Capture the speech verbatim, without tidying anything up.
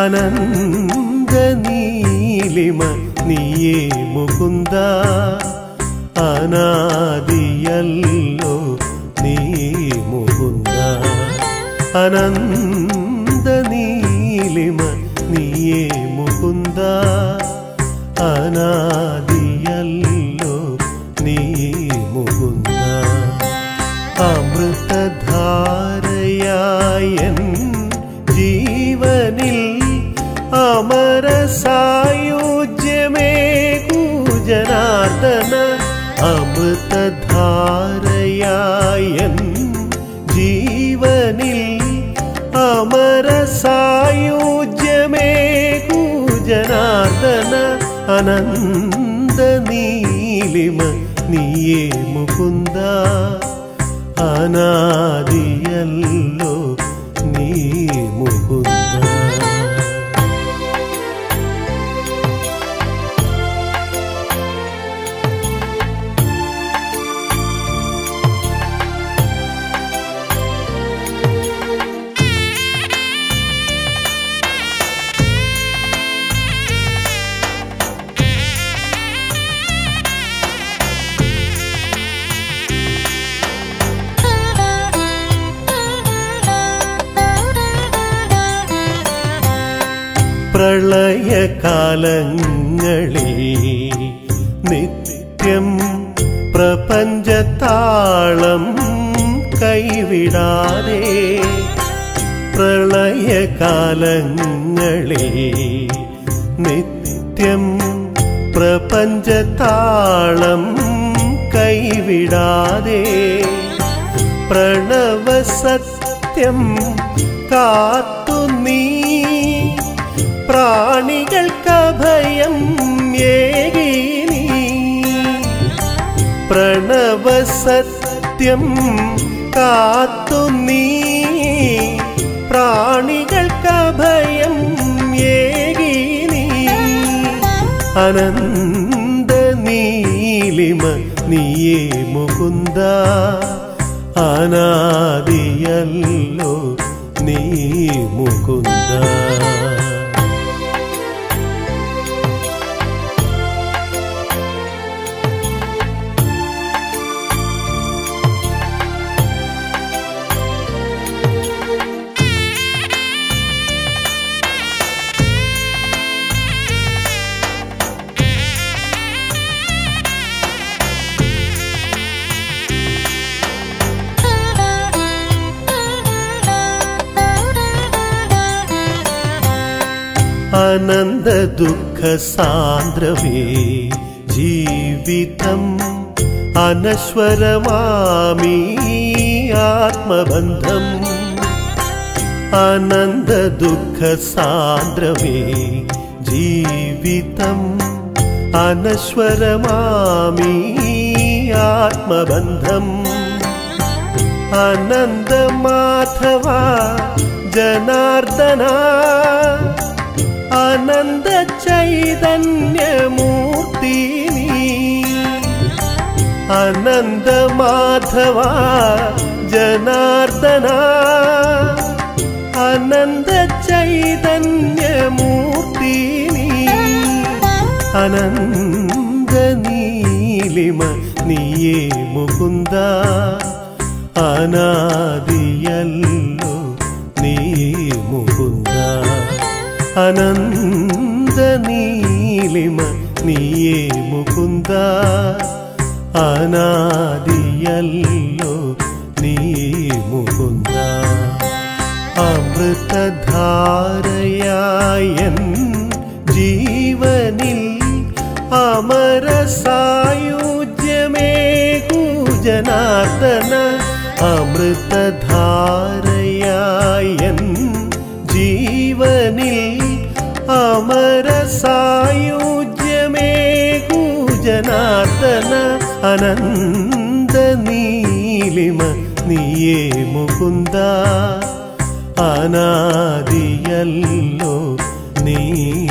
അനന്ത നീലിമ നീയേ മുകുന്ദ അനാദിയല്ലോ നീ മുകുന്ദ അനന്ത നീലിമ നീയേ മുകുന്ദ അനാദിയല്ലോ നീ മുകുന്ദ അമൃതധാരയായൻ ജീവനിൽ അമര സായുജ്യമേകൂ ജനാർദ്ദന അമൃതധാരയായൻ ജീവനിൽ അമര സായുജ്യമേകൂ ജനാർദ്ദന അനന്ത നീലിമ നീയേ മുകുന്ദ അനാദിയല്ലോ നീ മുകുന്ദ പ്രളയകാലങ്ങളിൽ നിത്യം പ്രപഞ്ചതാളം കൈവിടാതെ പ്രളയകാലങ്ങളിൽ നിത്യം പ്രപഞ്ചതാളം കൈവിടാതെ പ്രണവസത്യം കാത്തു നീ പ്രാണികൾക്കഭയം ഏകീനി പ്രണവസത്യം കാത്തു നീ പ്രാണികൾക്കഭയം ഏകീനി അനന്ത നീലിമ നീയേ മുകുന്ദ അനാദിയല്ലോ നീ മുകുന്ദ അനന്ത ദുഃഖ സാന്ദ്രമേ ജീവിതം അനശ്വരമാമീ ആത്മബന്ധം അനന്ത ദുഃഖ സാന്ദ്രമേ ജീവിതം അനശ്വരമാമീ ആത്മബന്ധം അനന്ത മാധവ ജനാർദ്ദന അനന്ത ചൈതന്യമൂർത്തി അനന്ത മാധവ ജനാർദ്ദന അനന്ത ചൈതന്യമൂർത്തി അനന്ത നീലിമ നീയേ മുകുന്ദ അനാദിയല്ലോ നീ മുകുന്ദ അനന്ത നീലിമ നീയേ മുകുന്ദ അനാദിയല്ലോ നീ മുകുന്ദ അമൃതധാരയായൻ ജീവനിൽ അമര സായുജ്യമേകൂ ജനാർദ്ദന അമൃതധാരയായൻ ജീവനിൽ അമര സായുജ്യമേകൂ ജനാർദ്ദന അനന്ത നീലിമ നീയേ മുകുന്ദ അനാദിയല്ലോ നീ